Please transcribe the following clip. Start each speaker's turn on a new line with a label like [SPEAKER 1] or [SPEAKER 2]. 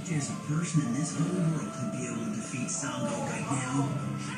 [SPEAKER 1] There's a person in this whole world who'd be able to defeat Sango right now.